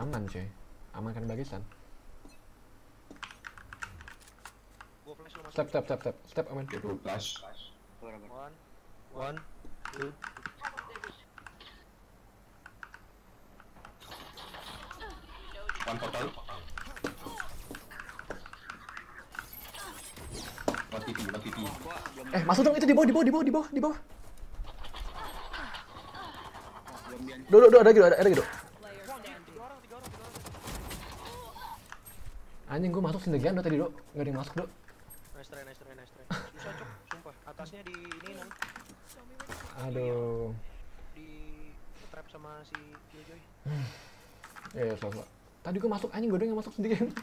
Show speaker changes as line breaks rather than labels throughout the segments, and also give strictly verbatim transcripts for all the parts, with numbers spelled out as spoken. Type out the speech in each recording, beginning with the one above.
Aman cuy. Aman kan barisan.
Gua flash lu masuk.
Step step step step. Step aman.
Itu flash.
One, one, two.
One portal. One T P, one T P.
Eh, masuk dong itu di bawah, di bawah, di bawah, di bawah, di bawah. Do, do, do, ada gitu, ada, ada gitu. Anjing gua masuk sendirian do tadi do. Enggak ada yang masuk do.
Nice try, nice try, nice try. Susah cuk, sumpah. Atasnya di ini nang.
Aduh.
Di trap sama si Killjoy.
Ya, ya, slow, slow. Tadi gua masuk anjing, gua doang yang masuk sendirian.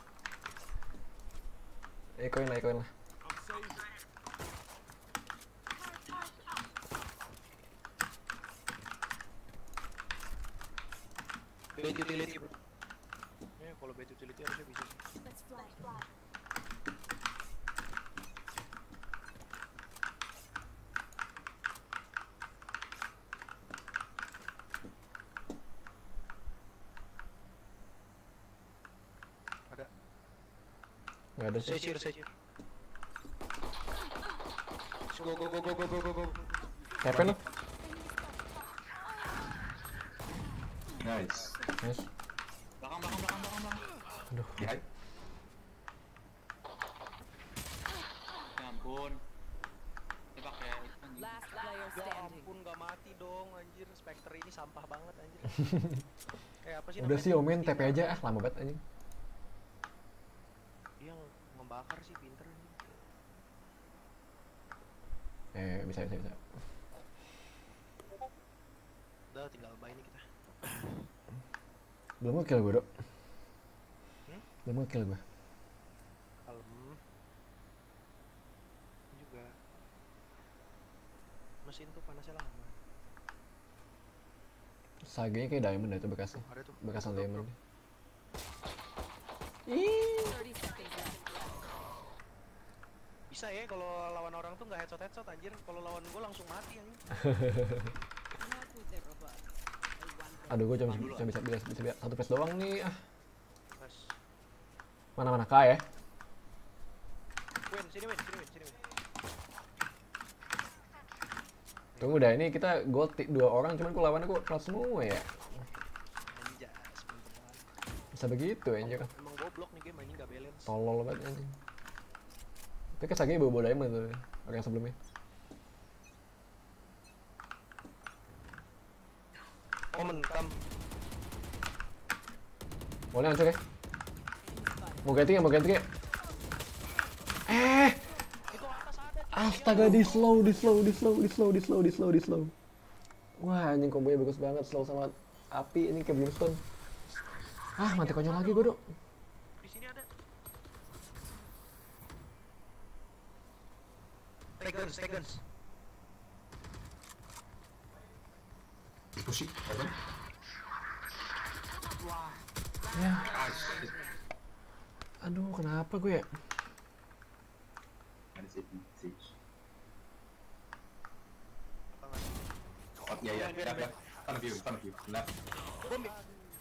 Eh, koin lah, koin lah.
Bait utility bro. Ya kalau bait utility harusnya bisa sih. Ada.
Enggak ada sih.
Secure, secure. Go go go go go go go go.
Happen lo.
Nice.
Nice.
Belakang, belakang, belakang, belakang, belakang.
Aduh.
Di hide.
Ya ampun. Ini pakai anjing.
Last player
Ya
standing.
ampun gak mati dong anjir. Spectre ini sampah banget anjir. Kayak apa sih
Udah
namanya?
sih Omen T P aja ah, lama banget anjing.
Dia membakar sih pinter anjir.
Eh, bisa bisa bisa.
Udah tinggal buy ini kita.
Belum nge-kill gue, Dok.
Hmm?
Belum nge-kill gue.
Kalem. Juga. Mesin tuh panasnya lama.
Sagenya kayak diamond dah itu bekasnya.
Ada tuh.
Bekasan diamond.
thirty seconds left.
Bisa ya kalau lawan orang tuh nggak headshot headshot anjir. Kalau lawan gue langsung mati anjir.
Not with the robot.
Aduh, gue cuma cuma bisa bisa bisa, bisa satu flash doang nih. Ah,
Mas.
mana mana K ya?
Win, sini win, sini win, sini win.
Tunggu dah, ini kita gold ti- dua orang, cuman kok lawannya kok kelas semua ya?
Anjas, mantep banget.
Bisa begitu anjir.
Emang goblok nih game anjing nggak balance.
Tolol banget anjing. Tapi kan Sagenya bawa diamond tuh, orang yang sebelumnya.
Omen, come.
Boleh hancur ya? Mau ganti ya, mau ganti ya? Eh,
Itu atas ada.
astaga, di slow, di slow, di slow, di slow, di slow, di slow, di slow. Wah, anjing kombonya bagus banget, slow sama api ini kayak brimstone. Ah, mati konyol lagi gue, Dok.
Di sini ada. Take guns, take guns.
Push it. Open.
Ya,
Ah, shit.
aduh, kenapa gue ya?
Ada sih, siege.
Apa nggak?
Oh, ya, ya, ya, ya. Front of you, front of you. Left.
Bom ya.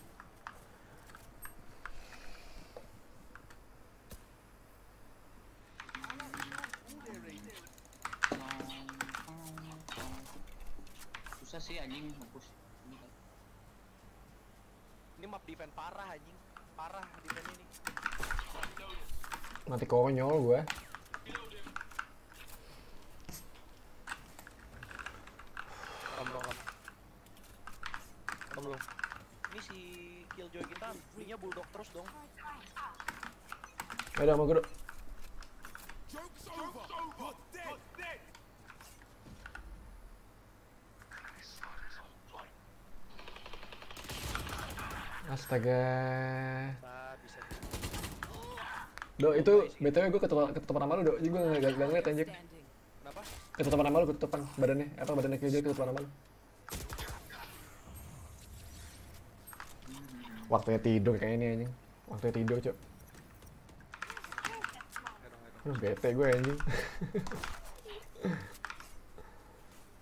Susah sih anjing nge-push. Ini kan.
Ini map defense parah anjing. Parah defense ini.
Mati konyol gue.
Om dong, om. Om dong. Ini si Killjoy kita belinya bulldog terus dong.
Ayo, mau gue, Dok. Astaga.
Bisa, bisa.
Dok, itu B T W gue ketutupan, ketutupan sama lu, Dok. Jadi gue gak, gak, gak ngeliat anjir.
Standing.
Kenapa?
Ketutupan sama lu, ketutupan badannya. Apa badannya Killjoy ketutupan sama lu. Waktunya tidur kayak ini anjing. Waktunya tidur, Cok.
Aduh, aduh.
Aduh, bete gue anjing.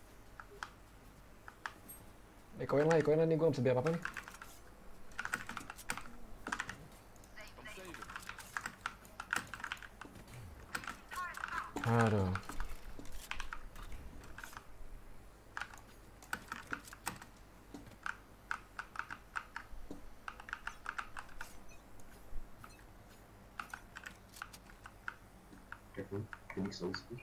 Ikoin lah, ikoin lah nih, gue gak bisa biar apa-apa nih. Aduh.
Careful, Phoenix low speed.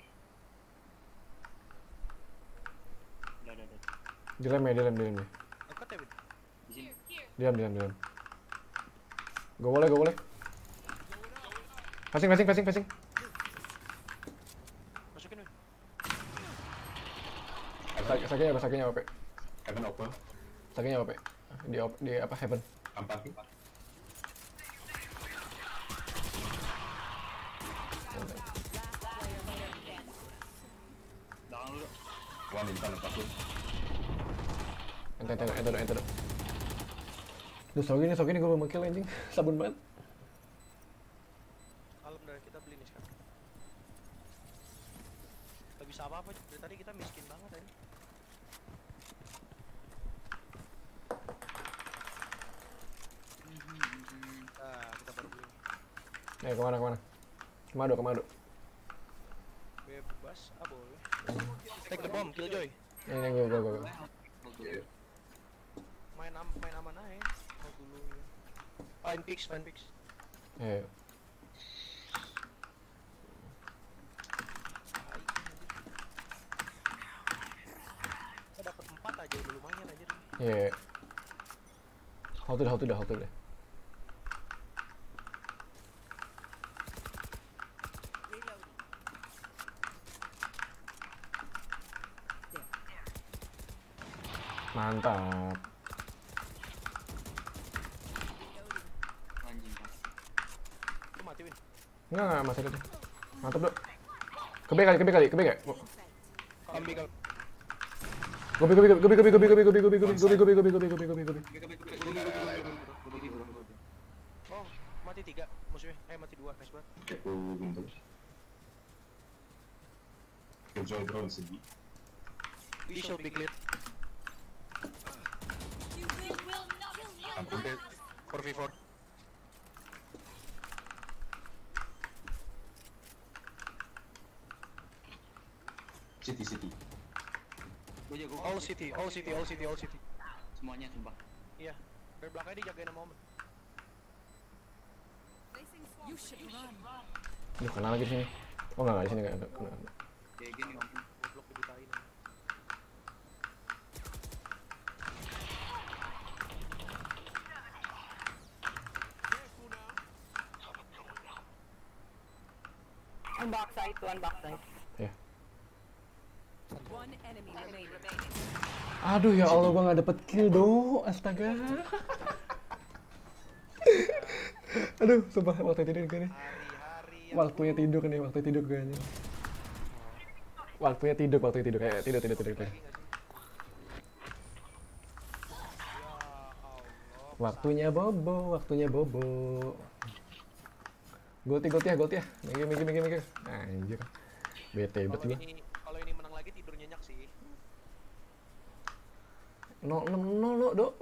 Udah, udah, udah.
Dilem ya, dilem, dilem ya.
Dekat ya, Win?
Di sini.
Diam, diam, diam. Go boleh, go boleh. Passing, passing, passing, passing.
Masukin, Win.
Sak- Sakinya apa? Sakinya apa, Pe?
Heaven open.
Sakinya apa, Pe? Di, op- di apa, heaven?
I'm parking.
Belakang dulu.
One in front of aku.
Ente, ente, ente, ente, ente. Duh, so gini, so gini gue belum kill anjing. Sabun banget.
Kalem dari kita beli nih sekarang. Gak bisa apa-apa, dari tadi kita miskin banget tadi. Nah, kita baru beli.
Eh, kemana, kemana? Kemado, kemado.
Bebas, ah boleh. Take the bomb, Killjoy.
Ini, ini, gue, gue, gue.
Yeah.
Main am main aman aja. Mau dulu ya. Fine picks, fine picks.
Eh,
Kita dapat empat aja udah lumayan aja nih.
iya. Hold to, hold to, hold to deh. Mantap.
Anjing pas.
Itu mati, Win.
Enggak, enggak, masih ada. Mantap, Dok. Kebe kali, kebe kali, kebe kali.
Ambil kal.
Gobi, gobi, gobi, gobi, gobi, gobi, gobi, gobi, gobi, gobi, gobi, gobi, gobi, gobi, gobi, gobi, gobi.
Oh, mati tiga musuhnya. Eh, mati dua, nice banget.
Careful window. Killjoy drone segi.
We shall be clear.
Ampun.
four v four.
City, city.
Gue jago.
All city, all city, all city, all city.
Semuanya sumpah.
Iya. Dari belakangnya dijagain sama momen.
You should run.
Duh, kena lagi di sini. Oh, enggak, enggak, di sini enggak, enggak, kena.
Kayak gini ampun.
Goblok dibutain.
One backside, one backside.
One enemy remaining.
Aduh, ya Allah, gua nggak dapet kill, Do. Astaga. Aduh, sumpah, waktu tidur gue nih.
Hari-hari yang
Waktunya tidur nih, waktu tidur gue nih. Waktunya tidur, waktunya tidur. Kayak tidur, tidur, tidur, tidur.
lagi nggak sih? Ya Allah.
Waktunya bobo, waktunya bobo. Goti, goti ya, goti ya. Mikir, mikir, mikir, mikir. Anjir. Bete bet
Kalau
gua.
ini kalau ini menang lagi tidur nyenyak sih.
nol enam nol lo, Do.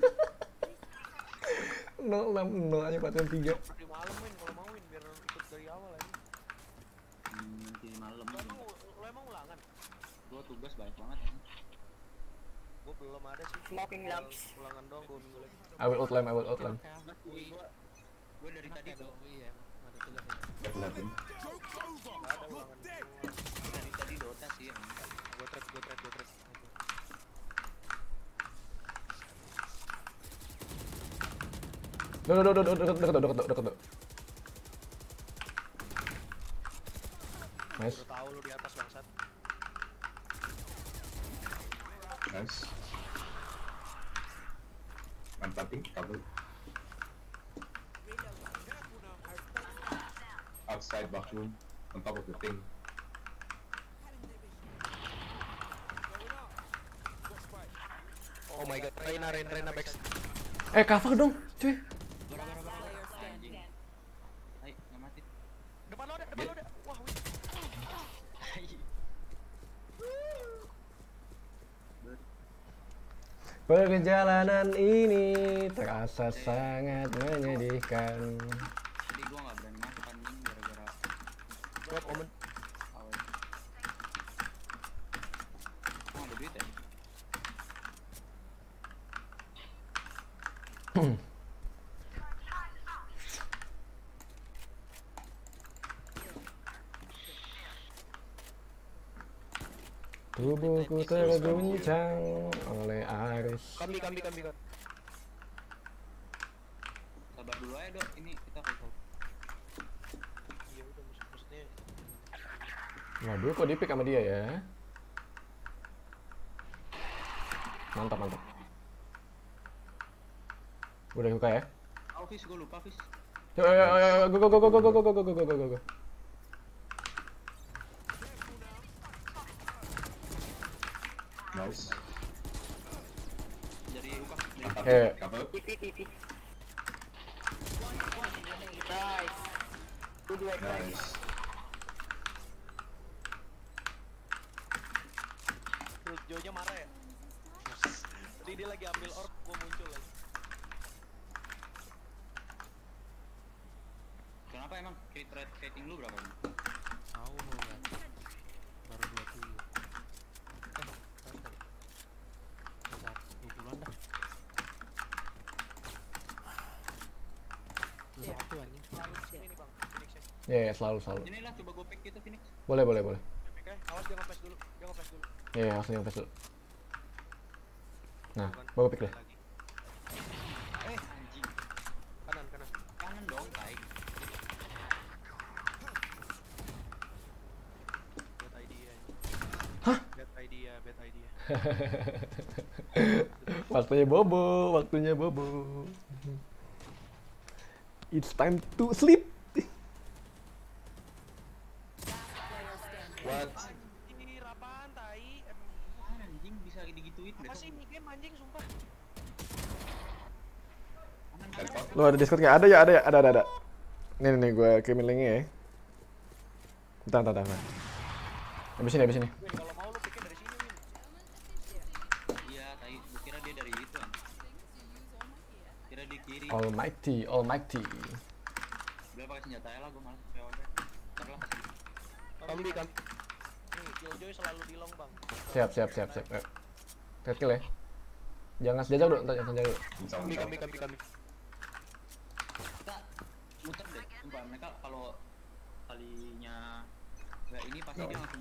nol enam nol aja pacaran tiga.
Di malam, Win, kalau mau, Win, biar ikut dari awal aja.
Hmm, Nanti malam.
Lo emang lo emang ulangan?
Gue tugas banyak banget ya.
Gue belum ada sih.
Smoking lamps.
Ulangan dong dua minggu lagi.
I will outline, I will outline.
Gue dari tadi tuh.
Careful heaven.
Nggak ada ulangan.
Dari tadi Dota sih. emang.
Gue trade, gue trade, gue trade.
Do, do, do, do, do, deket, deket, deket, deket, deket. Nice.
Udah tahu lu di atas bangsat.
Nice. I'm planting, cover. Outside bathroom, on top of the thing.
Oh my god, Reina, Reina, Reina back.
Eh, cover dong, cuy.
Player
Anjing.
standing.
Hai, nggak mati.
Depan lo ada, depan lo ada. Wah, Win.
Perjalanan ini terasa sangat menyedihkan.
Tadi gue nggak berani masuk anjing gara-gara
Drop, Omen.
awal.
Tubuhku terguncang oleh arus.
Kami kami kami kami.
Sabar dulu aja dok, ini kita hold.
Iya udah maksud- maksudnya.
Waduh, kok dipik sama dia ya? Mantap, mantap. Udah buka ya?
Oh Fis, gue lupa Fis.
Yo, yo, yo, yo, go, go, go, go, go, go, go, go, go, go, go, go.
Nice.
Dari Uka.
Mantap.
Eh.
Cover.
T P, T P. Nice. Good work, guys.
Nice.
Terus Jojo marah ya? Tadi dia lagi ambil orb, gua muncul lagi.
Kenapa emang crit rate rating lu berapa? Bang?
Tahu lu kan. Baru dua puluh. Eh, berapa tadi? dua puluhan dah. dua puluh satu anjing. Ini Bang, Phoenix ya.
Ya, ya, selalu, selalu.
Ini lah coba gue pick gitu Phoenix.
Boleh, boleh, boleh.
Oke, awas dia nge-flash dulu. Dia nge-flash dulu.
Ya, ya, langsung yang dulu. Nah, bawa pick deh.
Lagi.
Eh anjing.
Kanan, kanan.
Kanan dong, tai.
Bad idea.
Hah?
Bad idea, bad idea.
Waktunya bobo, waktunya bobo. It's time to sleep.
What?
Ini rapaan tai. Em,
Ah, anjing bisa digituin
Apa
besok.
sih ini game anjing sumpah.
Kanan, kanan.
Teleport.
Lo ada Discord nggak? Ada ya, ada ya, ada, ada, ada. Nih, nih, nih, gue kirimin linknya ya. Bentar, bentar, bentar. Habis ini, habis ini.
Win, kalau mau lu pikir dari sini, Win.
Iya, tai. Gue kira dia dari itu kan. Kira di kiri.
Almighty, Almighty.
Udah pakai senjata ya lah, gue malas pakai order. Ntar lah kasih.
Kambi kan. Nih, Killjoy selalu di long, Bang.
Siap, siap, siap, siap. Ayo. Red kill ya. Jangan sejauh dulu, ntar jangan sejauh dulu.
Bisa,
Kambi,
bisa.
kambi, kambi, kambi.
Kita muter deh. Sumpah mereka kalau kalinya nggak ini pasti dia langsung.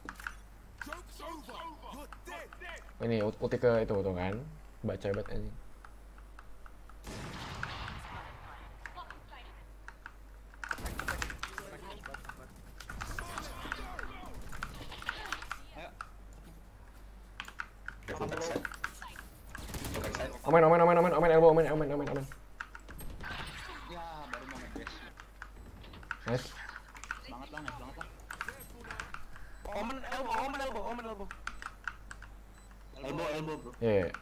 Ini ut- ulti ke itu tuh kan. Baca hebat anjing.
Ayo.
Careful backside. Go backside.
Omen, omen, omen, omen, omen, elbow, omen, omen, omen, omen.
Ya baru mau main base.
Nice.
Semangat lah, nice banget lah.
Omen elbow, omen elbow, omen elbow.
Elbow, elbow bro.
Yeah, yeah.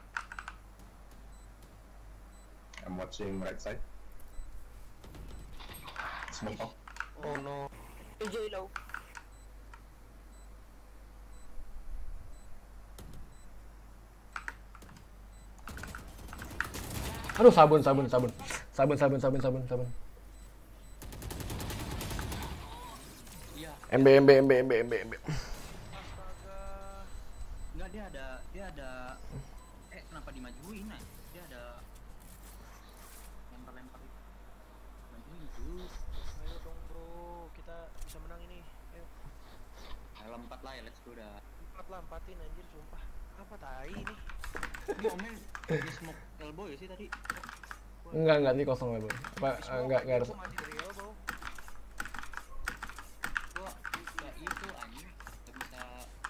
I'm watching right side. Smoke off.
Oh no.
J low.
Aduh, sabun, sabun, sabun. Sabun, sabun, sabun, sabun, sabun.
Iya.
M B, M B, M B, M B, M B, M B.
Astaga.
Enggak, dia ada dia ada eh kenapa dimajuin nah? Dia ada lempar-lempar itu. Majuin tuh.
Ayo dong, Bro. Kita bisa menang ini. Ayo.
Ayo empat lah ya, let's go dah.
Empat lah, empatin anjir sumpah. Apa tai ini?
Ini Omen di smoke elbow ya sih tadi.
Enggak, enggak, ini kosong elbow. Apa,
Di
eh,
smoke,
enggak, enggak harus.
gua masih dari elbow.
Gua ya itu anjing nggak bisa.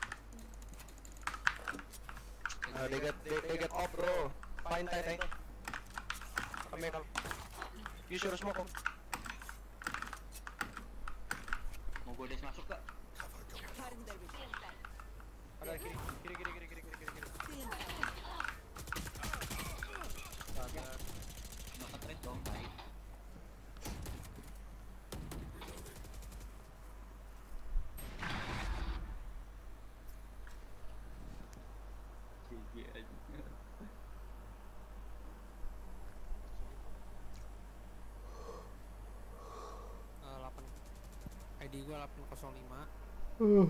Uh, they get they, they get off, bro. Fine, tight, tight. Kami kal. You sure smoke, Om?
Mau gue dash masuk gak?
Ada kiri, kiri, kiri, kiri, kiri, kiri, kiri, kiri. Astaga.
Nggak ke-trace dong, baik. G G aja.
Eh, delapan. I D gua delapan nol lima.
Uh.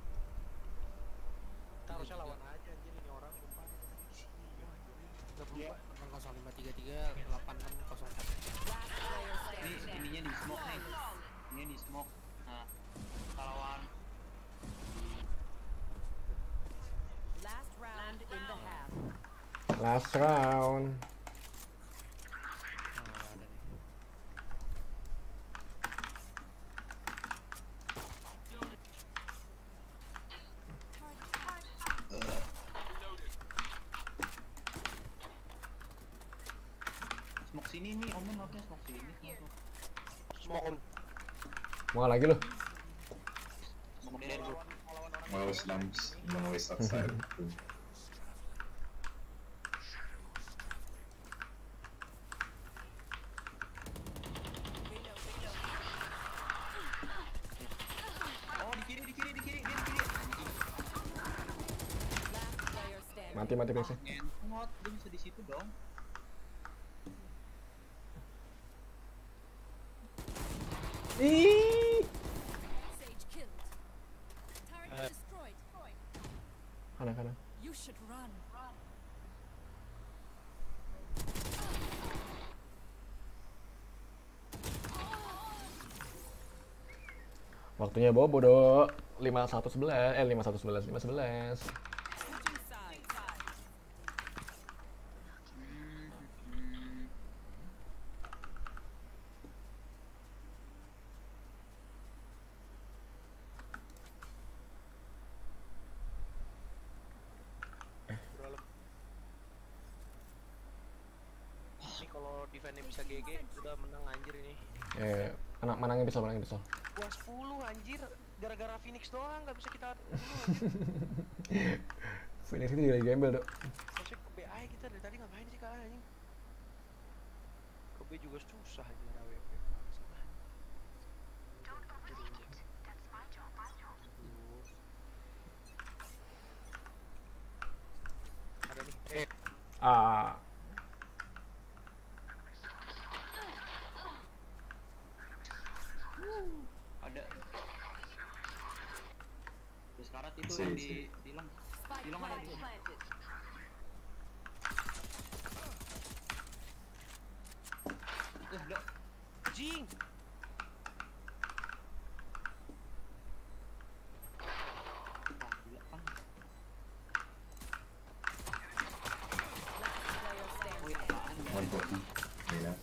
Kita harusnya lawan aja anjir ini orang sumpah. Udah berubah. delapan nol lima tiga tiga delapan
ininya di smoke nih. Ini di smoke. Nah, lawan
Last round in the half.
Last round.
Oh, ada nih.
smoke sini nih, Omen oke smoke sini.
Smoke on.
Mau lagi lu?
Smoke dari bro.
Mau slums, mau waste outside.
Oh di kiri di kiri di kiri dia di kiri.
Last player standing.
Mati mati biasa.
Ngentot, dia bisa di situ dong.
Ih.
Sage killed. Turret destroyed.
Kanan kanan.
You should run.
Waktunya bobo dok. lima satu sebelas eh lima satu sebelas lima sebelas.
Switching sides.
Hmm, hmm.
Bro, ini kalau defense bisa G G udah menang anjir ini.
Eh, anak manangin pistol manangin pistol.
Gua sepuluh anjir, gara-gara Phoenix doang nggak bisa kita dulu.
Phoenix itu juga lagi gembel dok.
Masuk ke B A kita dari tadi ngapain sih kak anjing? Ke B juga susah aja W P. Ada nih. Eh,
Ah,
Ada. Terus karat itu
Isi,
yang
isi.
di Dilang.
Spike
Dilang ada di
planted.
sini. Eh, udah.
Jing.
Wah, gila kan.
Last player
Oh
standing.
iya, apaan ya?
one forty. Yeah.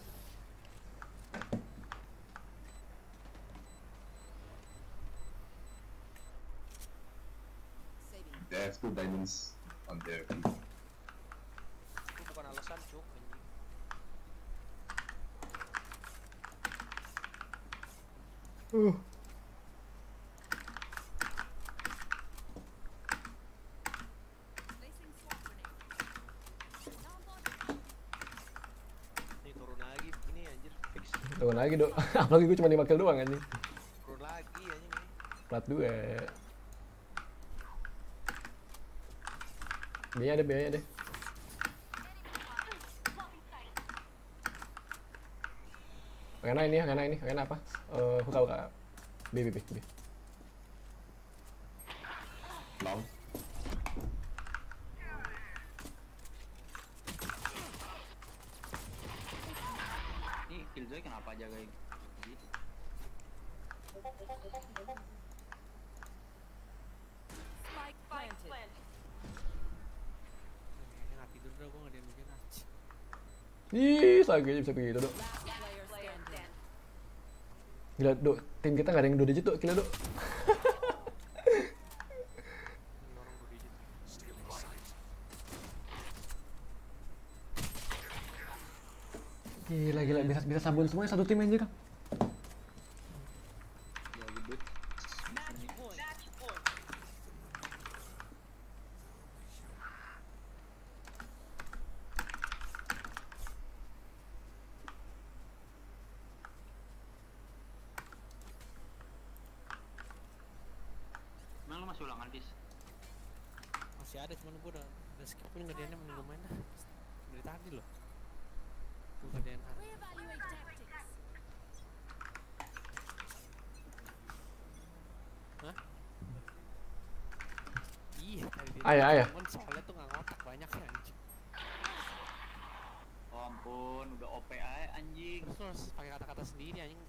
Saving.
They have two diamonds on their feet.
Itu bukan alasan cuk anjing.
uh.
Placing swamp grenade.
Nih turun lagi ini anjir fix.
Turun lagi dok. Apalagi gue cuma lima kill doang anjing.
Turun lagi anjing ini.
Plat dua. Biaya deh biaya deh. Rena ini, Rena ini, Rena apa? Eh, buka buka. B B B B.
Long.
Ini Killjoy kenapa jagain? Gitu.
Spike planted.
Kayaknya nggak tidur dah gua nggak dia mikir aja.
Ih, sakitnya bisa begitu dok.
Last player standing.
Gila dok, tim kita nggak ada yang dua digit dok, gila dok.
Ini orang dua digit.
Gila gila bisa bisa sabun semuanya satu tim anjir.
Ya gedut. Emang lu masih ulangan, Dis?
Masih ada cuman gua udah udah skip pun ngerjainnya mending gua main dah. Dari tadi loh. Gua ngerjain hard.
Reevaluate tactics.
Hah? Iya, tadi dia.
Ayah, ayah.
Cuman soalnya tuh nggak ngotak banyak ya anjing.
Oh ampun. ampun, udah O P aja anjing.
Terus lu harus pakai kata-kata sendiri anjing.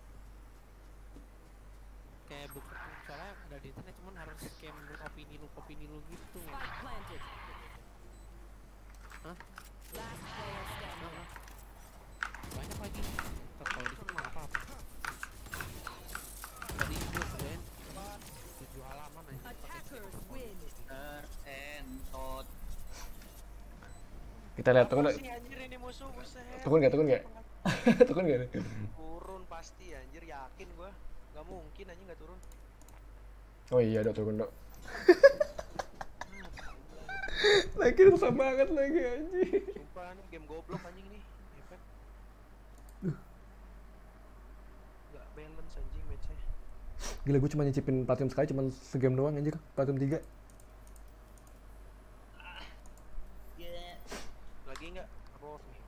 Kayak buku soalnya ada di internet cuman harus kayak menurut opini lu opini lu gitu.
Spike planted.
Hah?
Last player standing.
Heeh. Banyak lagi. Ntar kalau di sini mah apa-apa. Tadi gue keren tujuh halaman aja.
Attackers win.
Ter entot.
Kita lihat turun
Apa sih anjir ini musuh buset.
turun nggak turun nggak turun nggak
Turun pasti anjir, yakin gua. Gak mungkin anjing gak turun.
oh iya dok turun dok lagi susah banget lagi anjing.
Sumpah nih game goblok anjing nih. Efek. Gak balance anjing matchnya.
Gila gue cuma nyicipin platinum sekali cuma segame doang anjir platinum tiga.
Lagi nggak? Roar nih.